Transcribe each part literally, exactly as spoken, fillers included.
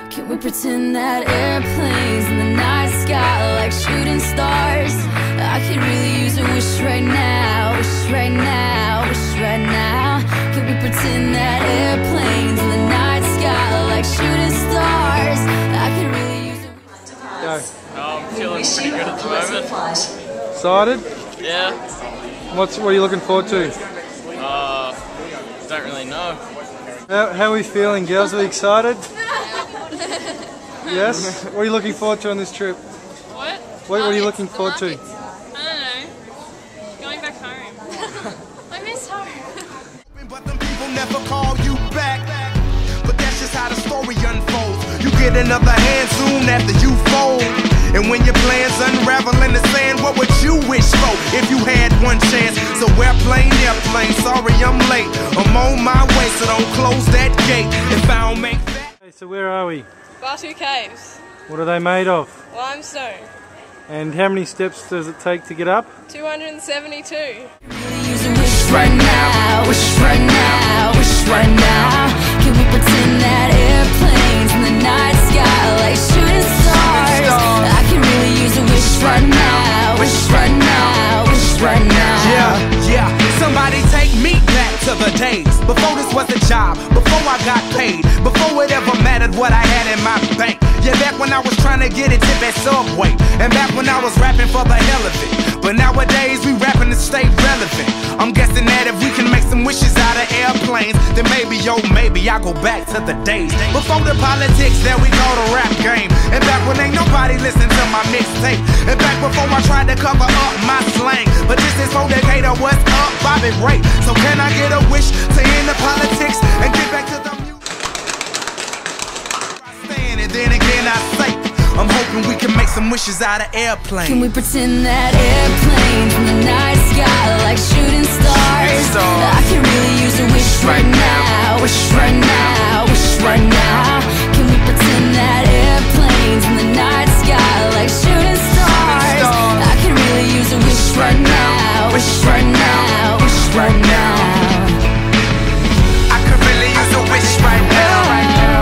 Can we pretend that airplanes in the night sky like shooting stars? I could really use a wish right now, wish right now, wish right now. Can we pretend that airplanes in the night sky like shooting stars? I could really use a wish. Go. Oh, I'm feeling pretty good at the moment. Excited? Yeah. What's what are you looking forward to? Uh, don't really know. How, how are we feeling, girls? Are we excited? Yes? What are you looking forward to on this trip? What? What, what are you looking forward to? I don't know. Going back home. I miss home. But them people never call you back. But that's just how the story unfolds. You get another hand soon after you fold. And when your plans unravel in the sand, what would you wish for if you had one chance? So airplane, airplane, sorry I'm late. I'm on my way, so don't close that gate if I don't make that. Hey, so where are we? Batu Caves. What are they made of? Limestone. And how many steps does it take to get up? two hundred seventy-two. Use a wish right now, wish right now, wish right now. Can we pretend that airplanes in the night sky like shooting stars? I can really use a wish right now, wish right now, wish right now. Yeah, yeah, somebody take me back to the days before this was a job, before I got paid, before it ever mattered what I had in my bank. Yeah, back when I was trying to get a tip at Subway, and back when I was rapping for the hell of it. But nowadays we rapping to stay relevant. I'm guessing that if we can make some wishes out of airplanes, then maybe, yo, maybe I'll go back to the days before the politics that we call the rap game. And back when ain't nobody listened to my mixtape. And back before I tried to cover up my slang. But this is for Decatur, what's up, Bobby Ray? So can I get a wish to end the politics and get back to the music? And then again I say, I'm hoping we can make some wishes out of airplanes. Can we pretend that airplanes in the night sky like shooting stars? I can really use a wish right now, wish right now, wish right now. Can we pretend that airplanes in the night sky like shooting stars? I can really use a wish right now, wish right now, wish right now. I could really use a wish right now, right now.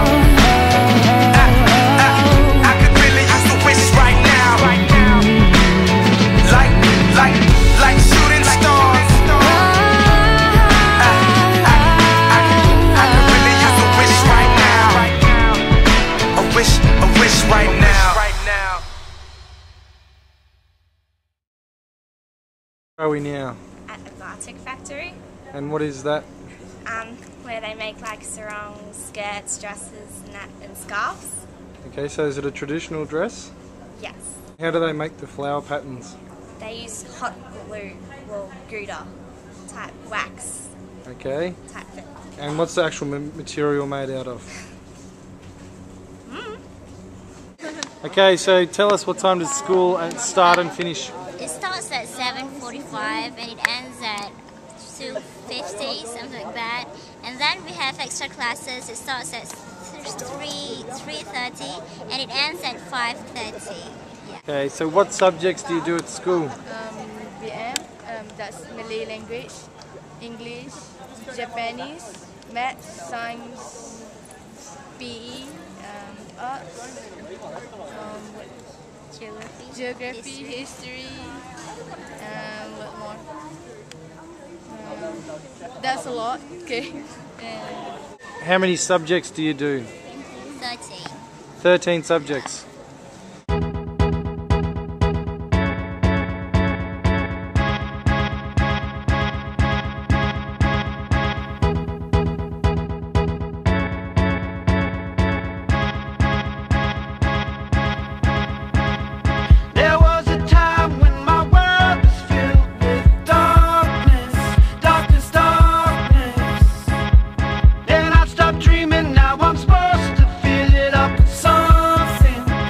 Where are we now? At the Batik factory, And what is that? um, where they make like sarongs, skirts, dresses, and, that, and scarves. Okay, so is it a traditional dress? Yes. How do they make the flower patterns? They use hot glue, well, Gouda type wax Okay. type thing. And what's the actual ma- material made out of? Mm. Okay, so tell us, what time does school start and finish? It starts at seven forty-five and it ends at two fifty, something like that. And then we have extra classes. It starts at three thirty and it ends at five thirty. Yeah. Okay, so what subjects do you do at school? Um, B M, um, that's Malay language, English, Japanese, maths, science, P E, um, arts, um, Geography, geography, history. history, and what more? Um, that's a lot, okay. And How many subjects do you do? thirteen. thirteen subjects. There was a time when my world was filled with darkness, darkness, darkness. Then I stopped dreaming, now I'm supposed to fill it up with something,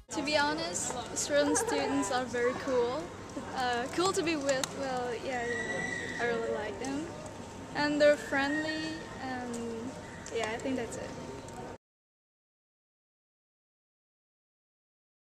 To be honest, Australian students are very cool. Uh, cool to be with. Well, yeah, yeah, I really like them. And they're friendly, and yeah, I think that's it.